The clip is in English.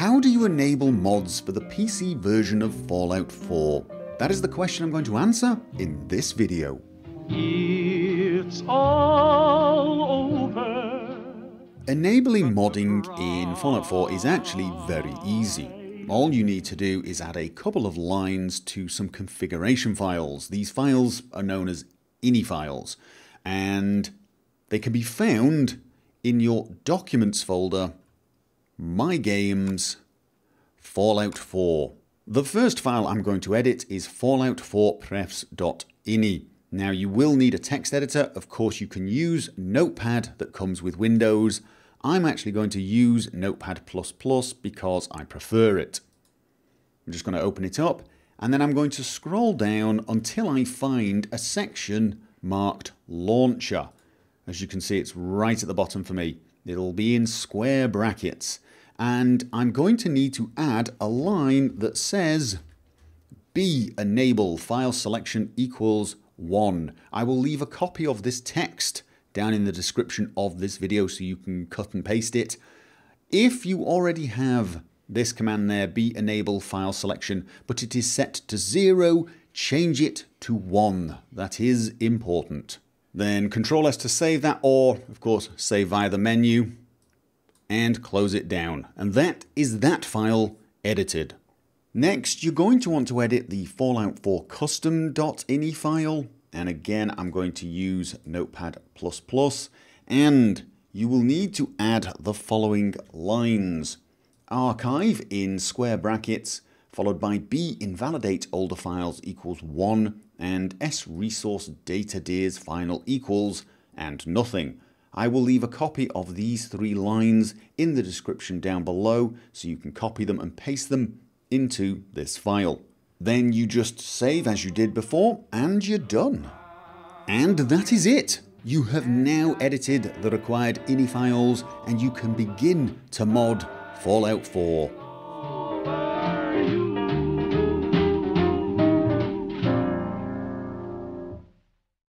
How do you enable mods for the PC version of Fallout 4? That is the question I'm going to answer in this video. It's all over. Enabling modding in Fallout 4 is actually very easy. All you need to do is add a couple of lines to some configuration files. These files are known as ini files, and they can be found in your Documents folder, My Games, Fallout 4. The first file I'm going to edit is fallout4prefs.ini. Now you will need a text editor. Of course you can use Notepad that comes with Windows. I'm actually going to use Notepad++ because I prefer it. I'm just going to open it up and then I'm going to scroll down until I find a section marked Launcher. As you can see, it's right at the bottom for me. It'll be in square brackets. And I'm going to need to add a line that says bEnableFileSelection equals 1. I will leave a copy of this text down in the description of this video so you can cut and paste it. If you already have this command there, bEnableFileSelection, but it is set to 0, change it to 1. That is important. Then Control S to save that, or of course save via the menu, and close it down. And that is that file edited. Next, you're going to want to edit the Fallout 4 custom.ini file. And again, I'm going to use Notepad++. And you will need to add the following lines. Archive in square brackets, followed by bInvalidateOlderFiles equals 1, and sResourceDataDirsFinal equals, and nothing. I will leave a copy of these 3 lines in the description down below so you can copy them and paste them into this file. Then you just save as you did before and you're done. And that is it. You have now edited the required ini files and you can begin to mod Fallout 4.